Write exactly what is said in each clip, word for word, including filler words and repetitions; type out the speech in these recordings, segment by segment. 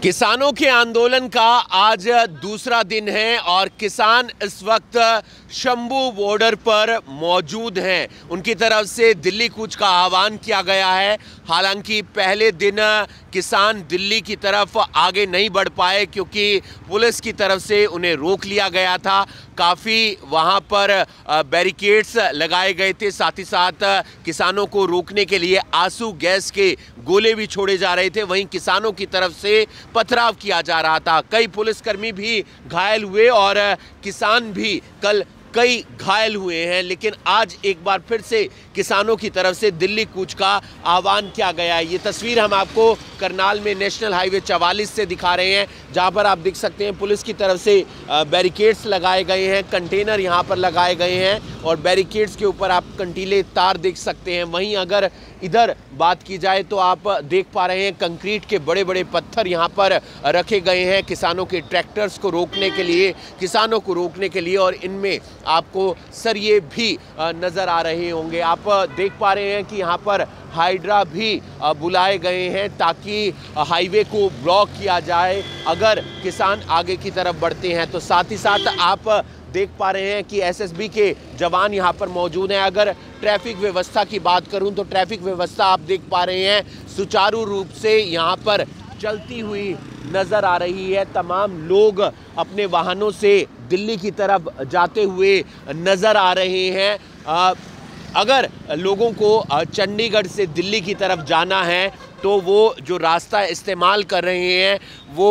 किसानों के आंदोलन का आज दूसरा दिन है और किसान इस वक्त शंभू बॉर्डर पर मौजूद हैं। उनकी तरफ से दिल्ली कूच का आह्वान किया गया है। हालांकि पहले दिन किसान दिल्ली की तरफ आगे नहीं बढ़ पाए क्योंकि पुलिस की तरफ से उन्हें रोक लिया गया था। काफ़ी वहां पर बैरिकेड्स लगाए गए थे, साथ ही साथ किसानों को रोकने के लिए आंसू गैस के गोले भी छोड़े जा रहे थे। वहीं किसानों की तरफ से पथराव किया जा रहा था। कई पुलिसकर्मी भी घायल हुए और किसान भी कल कई घायल हुए हैं। लेकिन आज एक बार फिर से किसानों की तरफ से दिल्ली कूच का आह्वान किया गया है। ये तस्वीर हम आपको करनाल में नेशनल हाईवे चवालीस से दिखा रहे हैं, जहां पर आप देख सकते हैं पुलिस की तरफ से बैरिकेड्स लगाए गए हैं, कंटेनर यहां पर लगाए गए हैं और बैरिकेड्स के ऊपर आप कंटीले तार देख सकते हैं। वहीं अगर इधर बात की जाए तो आप देख पा रहे हैं कंक्रीट के बड़े बड़े पत्थर यहां पर रखे गए हैं किसानों के ट्रैक्टर्स को रोकने के लिए, किसानों को रोकने के लिए, और इनमें आपको सरिये भी नज़र आ रहे होंगे। आप देख पा रहे हैं कि यहाँ पर हाइड्रा भी बुलाए गए हैं ताकि हाईवे को ब्लॉक किया जाए अगर किसान आगे की तरफ बढ़ते हैं। तो साथ ही साथ आप देख पा रहे हैं कि एसएसबी के जवान यहाँ पर मौजूद हैं। अगर ट्रैफिक व्यवस्था की बात करूं तो ट्रैफिक व्यवस्था आप देख पा रहे हैं सुचारू रूप से यहाँ पर चलती हुई नज़र आ रही है। तमाम लोग अपने वाहनों से दिल्ली की तरफ जाते हुए नज़र आ रहे हैं। आ, अगर लोगों को चंडीगढ़ से दिल्ली की तरफ जाना है तो वो जो रास्ता इस्तेमाल कर रहे हैं वो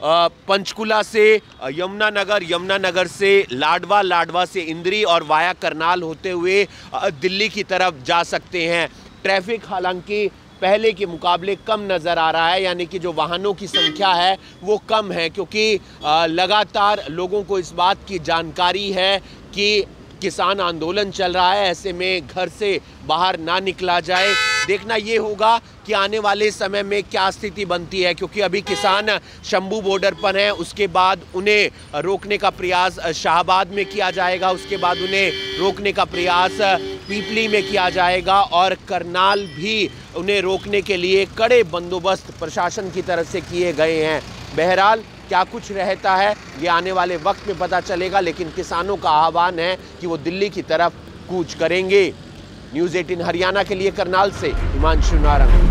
पंचकुला से यमुनानगर, यमुनानगर से लाडवा, लाडवा से इंद्री और वाया करनाल होते हुए दिल्ली की तरफ जा सकते हैं। ट्रैफिक हालांकि पहले के मुकाबले कम नज़र आ रहा है, यानी कि जो वाहनों की संख्या है वो कम है क्योंकि लगातार लोगों को इस बात की जानकारी है कि किसान आंदोलन चल रहा है। ऐसे में घर से बाहर ना निकला जाए। देखना ये होगा कि आने वाले समय में क्या स्थिति बनती है, क्योंकि अभी किसान शंभू बॉर्डर पर हैं। उसके बाद उन्हें रोकने का प्रयास शाहबाद में किया जाएगा, उसके बाद उन्हें रोकने का प्रयास पीपली में किया जाएगा और करनाल भी उन्हें रोकने के लिए कड़े बंदोबस्त प्रशासन की तरफ से किए गए हैं। बहरहाल क्या कुछ रहता है ये आने वाले वक्त में पता चलेगा, लेकिन किसानों का आह्वान है कि वो दिल्ली की तरफ कूच करेंगे। न्यूज़ अठारह हरियाणा के लिए करनाल से हिमांशु नारंग।